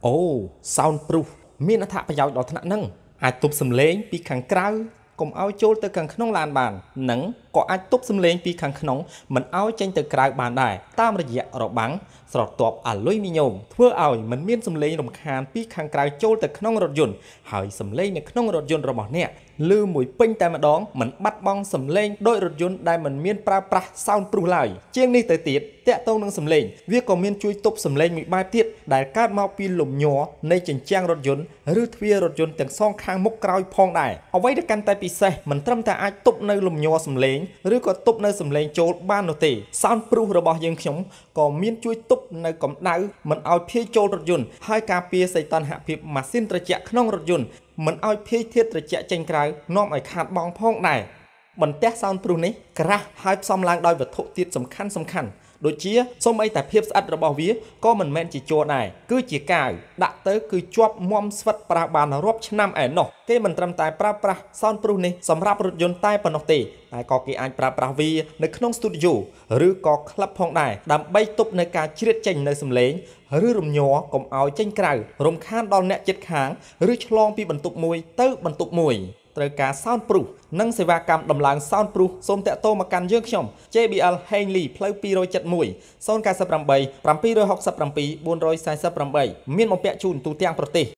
โอ้ soundproof មានអត្ថប្រយោជន៍ដល់ថ្នាក់ហ្នឹងអាចទប់សំឡេងពីខាងក្រៅកុំឲ្យចូលទៅខាងក្នុងឡានបាននិងក៏អាចទប់សំឡេងពីខាងក្នុងមិនឲ្យចេញទៅក្រៅបានដែរតាមរយៈរបាំងស្រទាប់អាលុយមីញ៉ូមធ្វើឲ្យមិនមានសំឡេងរំខានពីខាងក្រៅចូលទៅក្នុងរថយន្តហើយសំឡេងនៅក្នុងរថយន្តរបស់អ្នកឮមួយពេញតែម្ដងមិនបាត់បង់សំឡេងដោយរថយន្តដែលមិនមានប្រើប្រាស់ soundproof ឡើយជាងនេះទៅទៀតតាក់ទងនឹងសំឡេងវាក៏មានជួយទប់សំឡេងមួយបែបទៀតដែលកើតមកពីលំញ័រនៃជញ្ជាំងរថយន្តឬទ្វាររថយន្តទាំងសងខាងមុខក្រោយផងដែរអ្វីដែលកាន់តែពិសេសមិនត្រឹមតែអាចទប់នៅលំញ័រសំឡេងឬក៏ទប់នៅសំឡេងចូលបាននោះទេ soundproof របស់យើងខ្ញុំក៏មានជួយទប់នៅកម្ដៅមិនឲ្យភាយចូលរថយន្តហើយការពារសីតុណ្ហភាពម៉ាស៊ីនត្រជាក់ក្នុងរថយន្តមិនឲ្យភាយធាតុត្រជាក់ចេញក្រៅនាំឲ្យខាតបង់ផងដែរបន្ទះ soundproof នេះក្រាស់ហើយផ្សំឡើងដោយវត្ថុធាតុសំខាន់ដូចជាសូម្បីតែភាពស្អិតរបស់វាក៏មិនមែនជាជ័រដែរគឺជាកាវដាក់ទៅគឺជាប់មាំស្វិតប្រើបានរាប់ឆ្នាំឯណោះគេមិនត្រឹមតែប្រើប្រាស់ soundproof នេះសម្រាប់រថយន្តតែប៉ុណ្ណោះទេតែក៏គេអាចប្រើប្រាស់វានៅក្នុង studio ឬក៏ក្លឹបផងដែរដើម្បីទប់នៅការជ្រៀតចេញនៅសំឡេងឬរំញ័រកុំឲ្យចេញក្រៅរំខានដល់អ្នកជិតខាងឬឆ្លងពីបន្ទប់មួយទៅបន្ទប់មួយត្រូវការ soundproof និងសេវាកម្មដំឡើង soundproof សូមតាក់ទងមកកាន់យើងខ្ញុំ JBL Henley ផ្លូវ271 098 767 448មានបំពាក់ជូនទូទាំងប្រទេស